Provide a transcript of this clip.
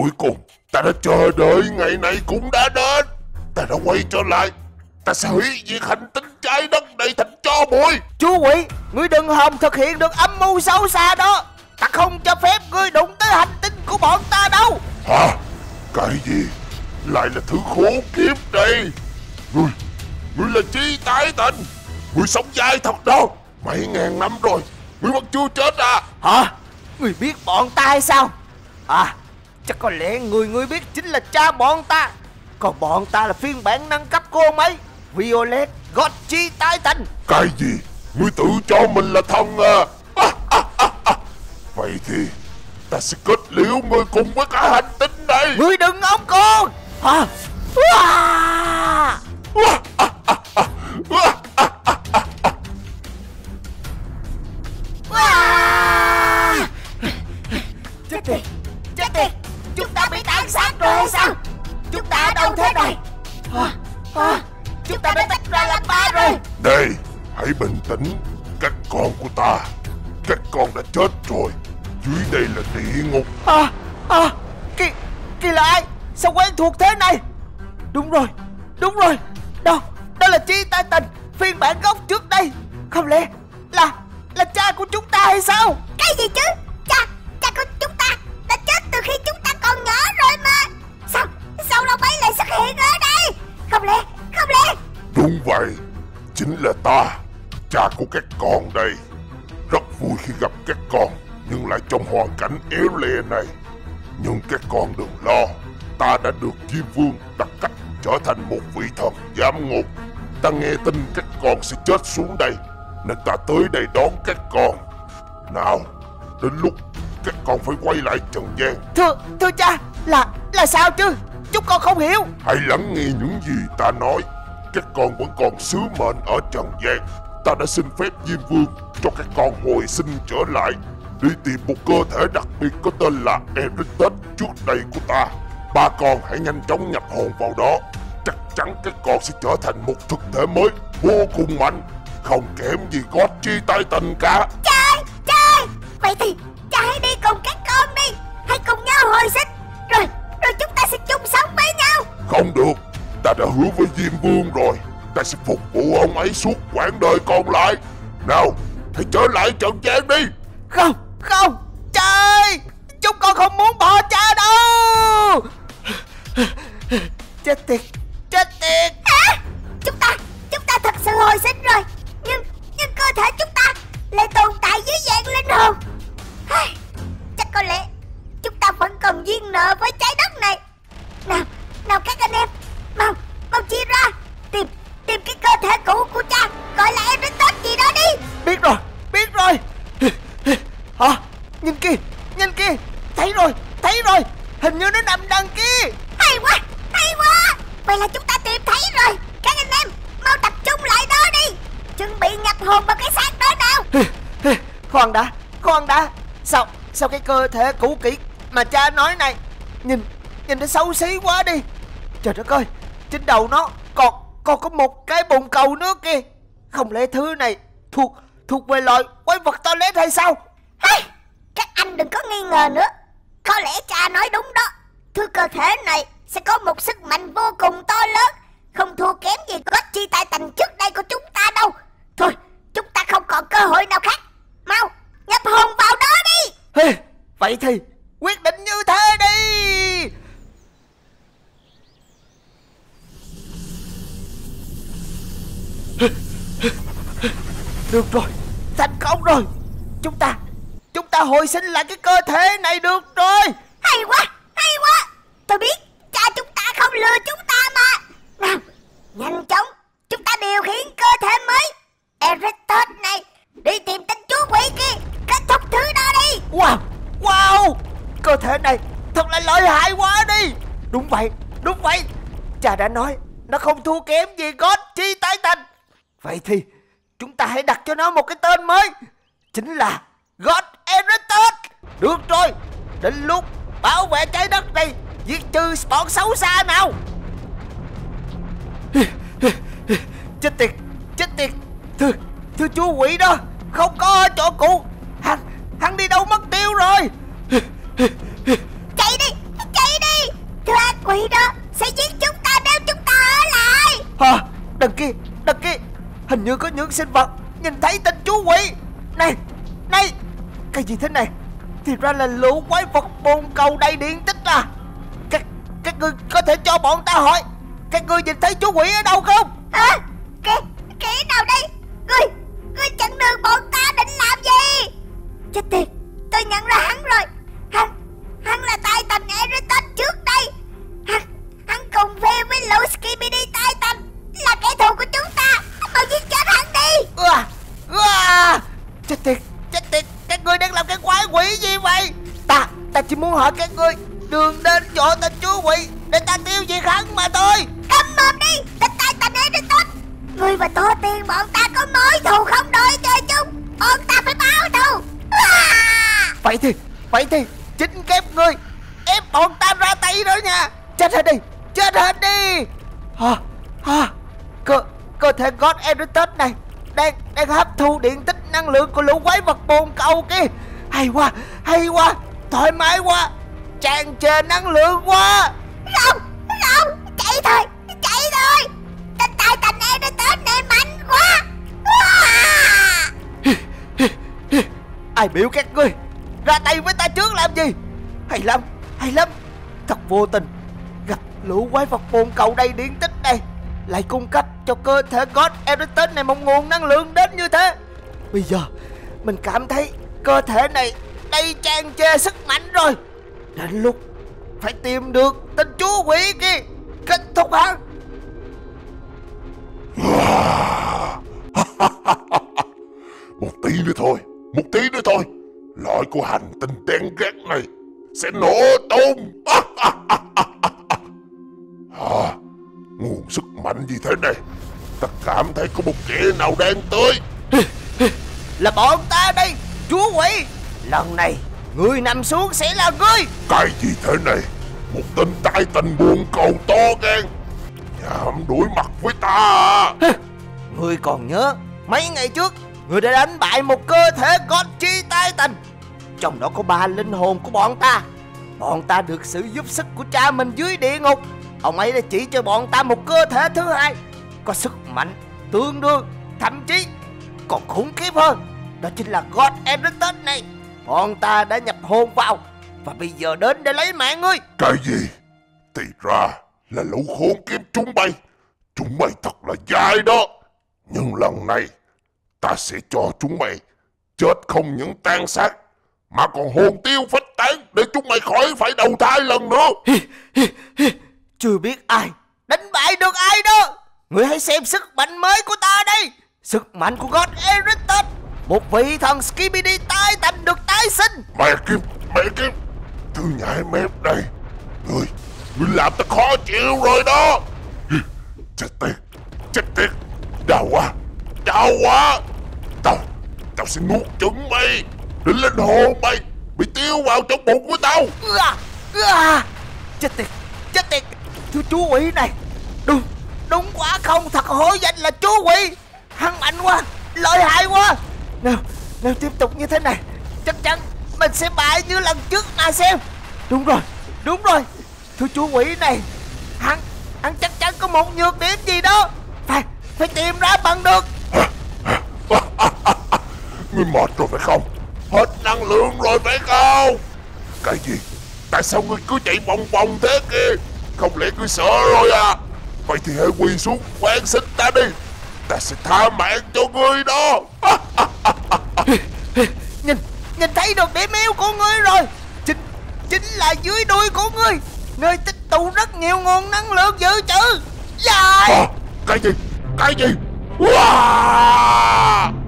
Cuối cùng ta đã chờ đợi ngày này cũng đã đến. Ta đã quay trở lại. Ta sẽ hủy diệt hành tinh trái đất này thành tro bụi. Chú quỷ, ngươi đừng hòng thực hiện được âm mưu xấu xa đó. Ta không cho phép ngươi đụng tới hành tinh của bọn ta đâu. Hả? Cái gì? Lại là thứ khốn kiếp đây. Ngươi là Chi Tái Tình. Ngươi sống dai thật đâu. Mấy ngàn năm rồi ngươi vẫn chưa chết à? Hả? Ngươi biết bọn ta hay sao? À, chắc có lẽ ngươi biết chính là cha bọn ta. Còn bọn ta là phiên bản nâng cấp cô mấy Violet God Chi Tái Tình. Cái gì? Ngươi tự cho mình là thần à? Vậy thì ta sẽ kết liễu ngươi cùng với cả hành tinh này. Ngươi đừng ống con. Hả? Chết tiệt, chúng ta bị tàn sát rồi hay sao? Chúng ta ở đâu thế này? Chúng ta đã tách ra làm ba rồi. Đây, hãy bình tĩnh. Các con của ta, các con đã chết rồi. Dưới đây là địa ngục. Kỳ là ai? Sao quen thuộc thế này? Đúng rồi. Đó là Chi Tái Tình, phiên bản gốc trước đây. Không lẽ là cha của chúng ta hay sao? Cái gì chứ? Cha của chúng ta đã chết từ khi chúng ta còn nhỏ rồi mà. Sao lão ấy lại xuất hiện ở đây? Không lẽ Đúng vậy, chính là ta, cha của các con đây. Rất vui khi gặp các con, nhưng lại trong hoàn cảnh éo le này. Nhưng các con đừng lo, ta đã được Diêm Vương đặt cách trở thành một vị thần giám ngục. Ta nghe tin các con sẽ chết xuống đây, nên ta tới đây đón các con. Nào, đến lúc các con phải quay lại trần gian. Thưa cha, là sao chứ? Chúng con không hiểu. Hãy lắng nghe những gì ta nói. Các con vẫn còn sứ mệnh ở trần gian. Ta đã xin phép Diêm Vương cho các con hồi sinh trở lại, đi tìm một cơ thể đặc biệt có tên là Eritas trước đây của ta. Ba con hãy nhanh chóng nhập hồn vào đó. Chắc chắn các con sẽ trở thành một thực thể mới vô cùng mạnh, không kém gì God Chi Tái Tình cả. Trời, vậy thì cha hãy đi cùng các con đi. Hãy cùng nhau hồi sinh, rồi chúng ta sẽ chung sống với nhau. Không được, ta đã hứa với Diêm Vương rồi. Ta sẽ phục vụ ông ấy suốt quãng đời còn lại. Nào, hãy trở lại trần gian đi. Không, cha ơi, chúng con không muốn bỏ cha đâu. Chết tiệt. Chúng ta thật sự hồi sinh rồi. Nhưng cơ thể chúng ta lại tồn tại dưới dạng linh hồn. Chắc có lẽ chúng ta vẫn còn duyên nợ với trái đất này. Nào các anh em, mau chia ra tìm cái cơ thể cũ của cha, gọi là Eritas gì đó đi. Biết rồi. Nhìn kia, thấy rồi, hình như nó nằm đằng kia. Hay quá. Vậy là chúng ta tìm thấy rồi. Các anh em mau tập trung lại đó đi, chuẩn bị nhập hồn vào cái xác đó nào. Khoan đã. Sao cái cơ thể cũ kỹ mà cha nói này nhìn nó xấu xí quá đi. Trời đất ơi, trên đầu nó còn có một cái bồn cầu nước kìa. Không lẽ thứ này thuộc về loài quái vật toilet hay sao? Các anh đừng có nghi ngờ nữa. Có lẽ cha nói đúng đó. Thứ cơ thể này sẽ có một sức mạnh vô cùng to lớn, không thua kém gì God Chi Tái Tình trước đây của chúng ta đâu. Thôi, chúng ta không còn cơ hội nào khác. Mau nhập hồn vào đó đi. Vậy thì quyết định như thế đi. Được rồi, thành công rồi. Chúng ta hồi sinh lại cái cơ thể này được rồi. Hay quá. Tôi biết cha chúng ta không lừa chúng ta mà. Nào, nhanh chóng chúng ta điều khiển cơ thể mới Eritas này đi tìm tên chú quỷ kia, kết thúc thứ đó đi. Wow, cơ thể này thật là lợi hại quá đi. Đúng vậy, cha đã nói nó không thua kém gì God Chi Tái Tình. Vậy thì chúng ta hãy đặt cho nó một cái tên mới, chính là God Eritas. Được rồi, đến lúc bảo vệ trái đất này, diệt trừ bọn xấu xa nào. Chết tiệt. Thưa chú quỷ đó, không có ở chỗ cũ. Hắn đi đâu mất tiêu rồi. Chạy đi. Hình như có những sinh vật nhìn thấy tên chú quỷ. Này, này, cái gì thế này? Thì ra là lũ quái vật bồn cầu đầy điện tích à. Các ngươi có thể cho bọn ta hỏi, các ngươi nhìn thấy chú quỷ ở đâu không? Hả? Kẻ nào đây? Ngươi chặn đường bọn ta định làm gì? Chết tiệt, tôi nhận ra hắn rồi. Hắn là Titan Eriton trước đây. Hắn cùng về với lũ Skibidi Titan, là kẻ thù của chúng ta. Mau giết chết hắn đi. Chết tiệt, các ngươi đang làm cái quái quỷ gì vậy? Ta chỉ muốn hỏi các ngươi đường đến chỗ tên chú quỷ để ta tiêu diệt hắn mà thôi. Câm mồm đi, tên Titan Eriton. Ngươi và tổ tiên bọn ta có mối thù không đôi chơi chung. Bọn ta phải báo thù. Vậy thì chính các ngươi ép bọn ta ra tay đó nha. Chết hết đi. Cơ thể God Eriton này đang hấp thu điện tích năng lượng của lũ quái vật bồn cầu kia. Hay quá, thoải mái quá, tràn trề năng lượng quá. Không, chạy thôi. Tên Titan Eriton này mạnh quá. Ai biểu các ngươi ra tay với ta trước làm gì? Hay lắm, thật vô tình gặp lũ quái vật bồn cầu đầy điện tích này, lại cung cấp cho cơ thể God Eriton này một nguồn năng lượng đến như thế. Bây giờ mình cảm thấy cơ thể này đầy tràn trề sức mạnh rồi. Đến lúc phải tìm được tên chú quỷ kia, kết thúc hắn. Một tí nữa thôi, loại của hành tinh đen ghét này sẽ nổ tung. Nguồn sức mạnh gì thế này? Ta cảm thấy có một kẻ nào đang tới. Là bọn ta đây, chú quỷ. Lần này ngươi nằm xuống sẽ là ngươi. Cái gì thế này? Một tên Titan buồn cầu to gan, dám đối mặt với ta à? Ngươi còn nhớ mấy ngày trước ngươi đã đánh bại một cơ thể God Titan, trong đó có 3 linh hồn của bọn ta. Bọn ta được sự giúp sức của cha mình dưới địa ngục. Ông ấy đã chỉ cho bọn ta một cơ thể thứ hai có sức mạnh tương đương, thậm chí còn khủng khiếp hơn. Đó chính là God Eriton này. Bọn ta đã nhập hồn vào và bây giờ đến để lấy mạng ngươi. Cái gì? Thì ra là lũ khốn kiếp chúng mày. Chúng mày thật là dai đó. Nhưng lần này ta sẽ cho chúng mày chết không những tan xác, mà còn hồn tiêu phách tán, để chúng mày khỏi phải đầu thai lần nữa. Chưa biết ai đánh bại được ai đó. Ngươi hãy xem sức mạnh mới của ta đây. Sức mạnh của God Eriton, một vị thần Skibidi Titan được tái sinh. Mẹ kiếp, thứ nhãi mép đây. Ngươi làm ta khó chịu rồi đó. Chết tiệt, đau quá. Tao sẽ nuốt chửng mày, để linh hồn mày bị tiêu vào trong bụng của tao. Chết tiệt, thứ chú quỷ này đúng quá không, thật hổ danh là chú quỷ. Hắn mạnh quá, lợi hại quá. Nếu tiếp tục như thế này, chắc chắn mình sẽ bại như lần trước mà xem. Đúng rồi, thứ chú quỷ này hắn chắc chắn có một nhược điểm gì đó, phải tìm ra bằng được. Ngươi mệt rồi phải không? Hết năng lượng rồi phải không? Cái gì? Tại sao ngươi cứ chạy vòng thế kia? Không lẽ ngươi sợ rồi à? Vậy thì hãy quỳ xuống van xin ta đi. Ta sẽ tha mạng cho ngươi đó. Nhìn thấy được điểm yếu của ngươi rồi. Chính là dưới đuôi của ngươi, nơi tích tụ rất nhiều nguồn năng lượng dự trữ. Dài. Cái gì? Wow!